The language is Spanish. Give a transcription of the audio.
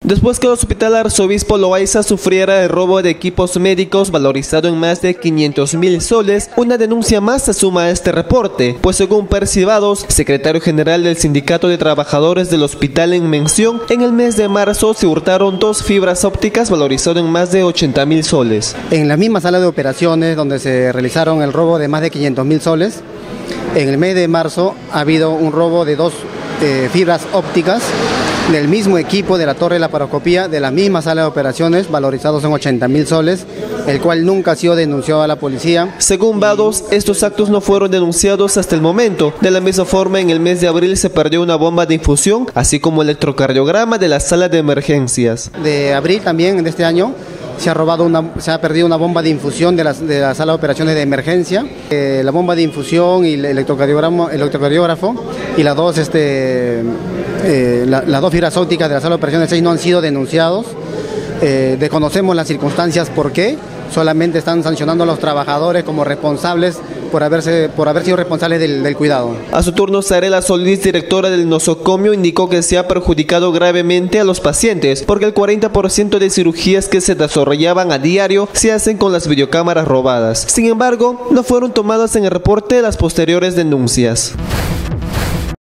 Después que el Hospital Arzobispo Loaiza sufriera el robo de equipos médicos valorizado en más de 500.000 soles, una denuncia más se suma a este reporte, pues según Percy Vados, secretario general del Sindicato de Trabajadores del Hospital en mención, en el mes de marzo se hurtaron 2 fibras ópticas valorizadas en más de 80.000 soles. En la misma sala de operaciones donde se realizaron el robo de más de 500.000 soles, en el mes de marzo ha habido un robo de 2 fibras ópticas del mismo equipo de la torre de la paroscopía de la misma sala de operaciones valorizados en 80.000 soles, el cual nunca ha sido denunciado a la policía. Según Vados, estos actos no fueron denunciados hasta el momento. De la misma forma, en el mes de abril se perdió una bomba de infusión, así como el electrocardiograma de la sala de emergencias. De abril también, de este año, se ha perdido una bomba de infusión de la sala de operaciones de emergencia. La bomba de infusión y el electrocardiógrafo y las dos fibras ópticas de la sala de operaciones 6 no han sido denunciados. Desconocemos las circunstancias por qué. Solamente están sancionando a los trabajadores como responsables por haber sido responsables del cuidado. A su turno, Sarela Solís, directora del nosocomio, indicó que se ha perjudicado gravemente a los pacientes porque el 40% de cirugías que se desarrollaban a diario se hacen con las videocámaras robadas. Sin embargo, no fueron tomadas en el reporte las posteriores denuncias.